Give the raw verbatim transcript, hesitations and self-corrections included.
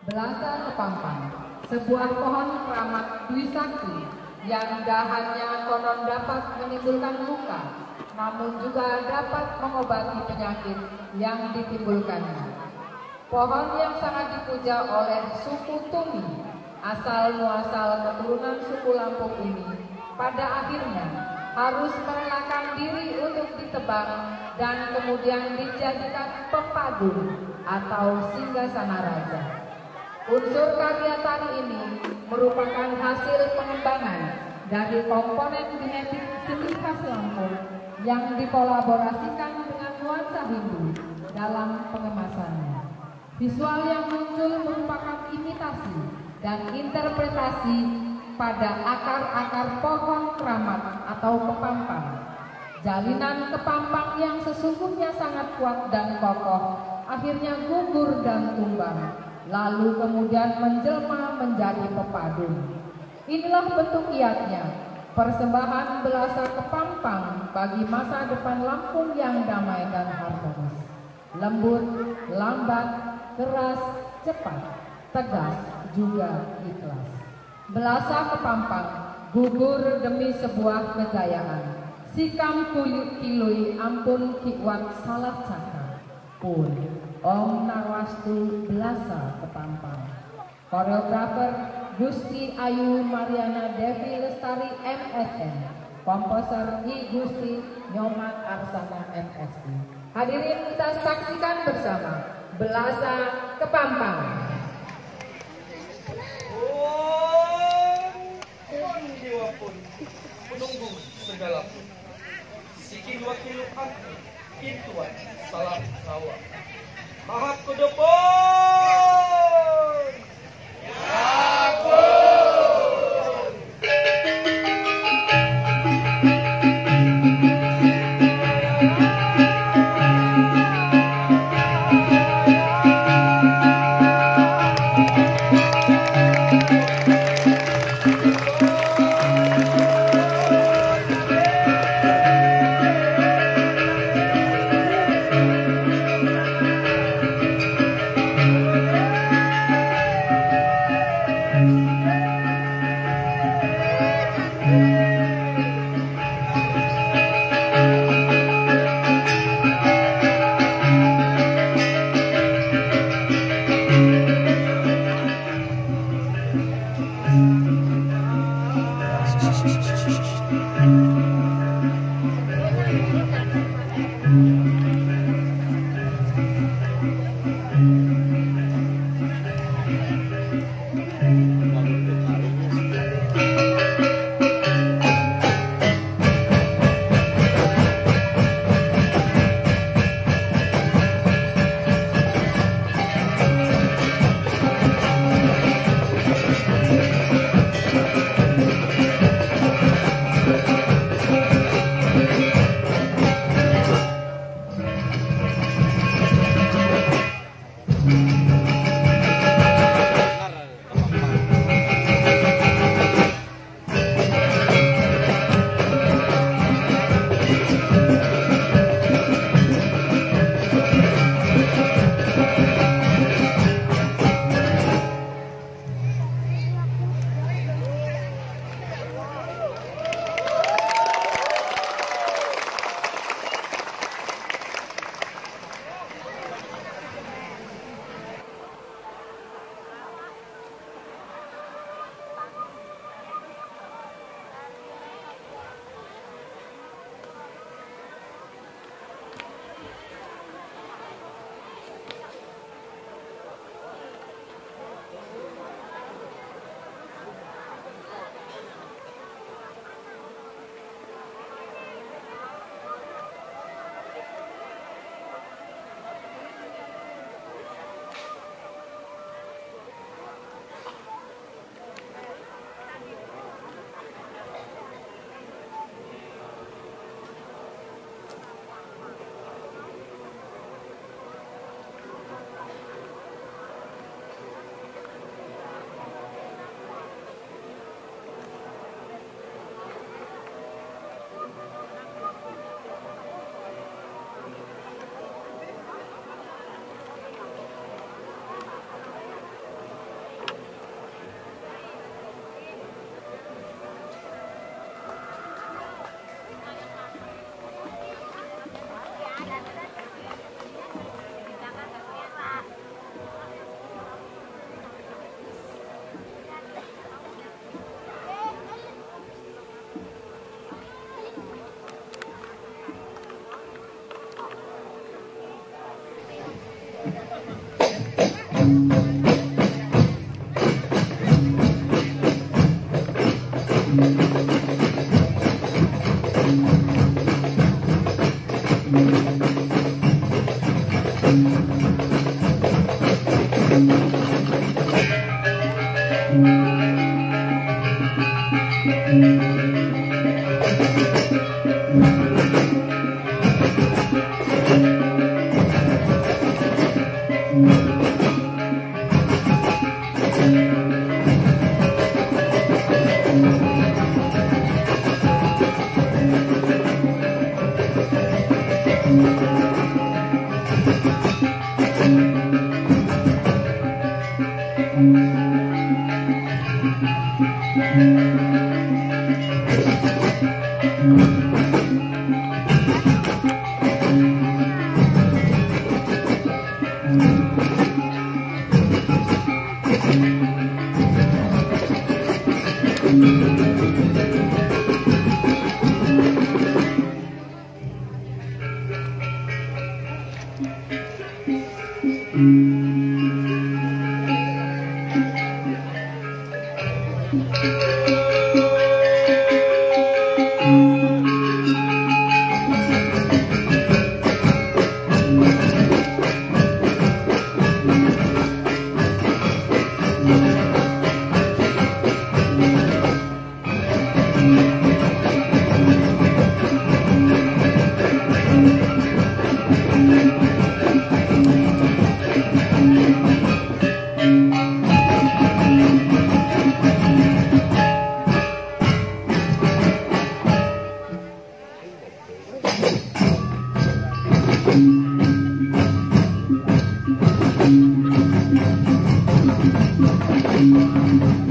Belasa kepampang, sebuah pohon keramat dwi sakti yang dahannya konon dapat menimbulkan luka, namun juga dapat mengobati penyakit yang ditimbulkannya. Pohon yang sangat dipuja oleh suku Tumi, asal muasal keturunan suku Lampung ini, pada akhirnya harus merelakan diri untuk ditebang dan kemudian dijadikan pepadu atau singgasana raja. Unsur karya tari ini merupakan hasil pengembangan dari komponen genetik seni khas Lampung yang dikolaborasikan dengan nuansa Hindu dalam pengemasannya. Visual yang muncul merupakan imitasi dan interpretasi pada akar-akar pohon keramat atau kepampang. Jalinan kepampang yang sesungguhnya sangat kuat dan kokoh akhirnya gugur dan tumbang, lalu kemudian menjelma menjadi pepadu. Inilah bentuk kiatnya, persembahan belasa kepampang bagi masa depan Lampung yang damai dan harmonis. Lembut, lambat, keras, cepat, tegas, juga ikhlas. Belasa kepampang gugur demi sebuah kejayaan. Sikam kuyuk kilui ampun kiwat salah caka pun Om Narwastu Belasa kepampang. Koreografer Gusti Ayu Mariana Devi Lestari M S N. Komposer I Gusti Nyomat Arsana M S I. Hadirin kita saksikan bersama Belasa kepampang. Om jiwa pun menunggu segala pun. Sikin wakil hati pintuan salam kawa. Mahat kedepon. Ya pun. Thank you.